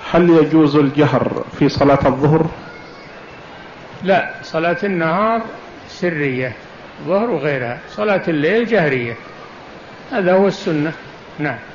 هل يجوز الجهر في صلاة الظهر؟ لا، صلاة النهار سرية، ظهر وغيرها، صلاة الليل جهرية، هذا هو السنة. نعم.